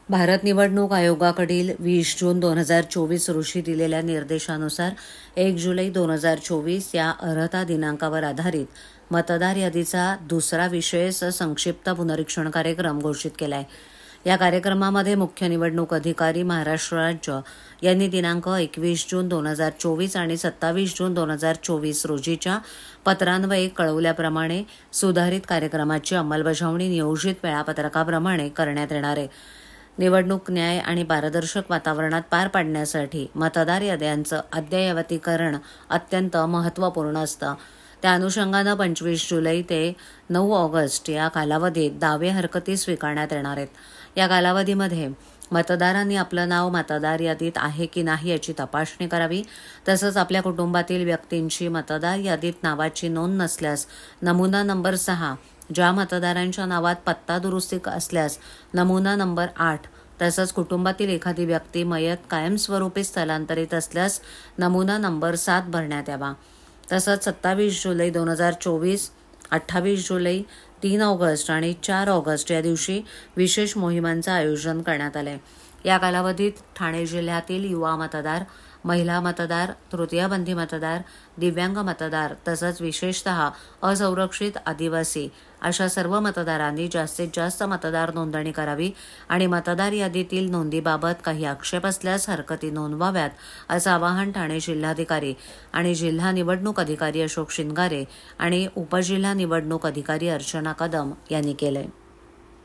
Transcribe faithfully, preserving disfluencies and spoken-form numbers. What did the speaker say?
भारत निवडणूक आयोगाकडील वीस जून दोन हजार चोवीस रोजी दिलेल्या निर्देशानुसार एक जुलै दोन हजार चोवीस या अर्हता दिनांकावर आधारित मतदार यादीचा दुसरा विशेष संक्षिप्त पुनरीक्षण कार्यक्रम घोषित केला आहे। या कार्यक्रमामध्ये मुख्य निवडणूक अधिकारी महाराष्ट्र राज्य यांनी दिनांक एकवीस जून दोन हजार चोवीस आणि सत्तावीस जून दोन हजार चोवीस रोजीच्या पत्रान्वये कळवल्याप्रमाणे सुधारित कार्यक्रमाची अंमलबजावणी नियोजित वेळापत्रकाप्रमाणे करण्यात येणार आहे। निवडणूक न्याय आणि पारदर्शक वातावरणात पार पाडण्यासाठी मतदार याद्यांचं अद्ययावतीकरण अत्यंत महत्त्वपूर्ण असतं। त्या अनुषंगानं पंचवीस जुलै ते नऊ ऑगस्ट या कालावधीत दावे हरकती स्वीकारण्यात येणार आहेत। या कालावधीमध्ये मतदारांनी आपलं नाव मतदार यादीत आहे की नाही याची तपासणी करावी। तसंच आपल्या कुटुंबातील व्यक्तींची मतदार यादीत नावाची नोंद नसल्यास नमुना नंबर सहा, ज्या मतदारांच्या नावात पत्ता दुरुस्ती असल्यास नमुना नंबर आठ, तसंच कुटुंबातील एखादी व्यक्ती मयत कायमस्वरूपी स्थलांतरित असल्यास नमुना नंबर सात भरण्यात यावा। तसंच सत्तावीस जुलै दोन हजार चोवीस, अठ्ठावीस जुलै, तीन ऑगस्ट आणि चार ऑगस्ट या दिवशी विशेष मोहिमांचं आयोजन करण्यात आलं आहे। या कालावधीत ठाणे जिल्ह्यातील युवा मतदार, महिला मतदार, तृतीयपंथी मतदार, दिव्यांग मतदार तसंच विशेषतः असंरक्षित आदिवासी अशा सर्व मतदारांनी जास्तीत जास्त मतदार नोंदणी करावी आणि मतदार यादीतील नोंदीबाबत काही आक्षेप असल्यास हरकती नोंदवाव्यात असं आवाहन ठाणे जिल्हाधिकारी आणि जिल्हा निवडणूक अधिकारी अशोक शिंगारे आणि उपजिल्हा निवडणूक अधिकारी अर्चना कदम यांनी केले।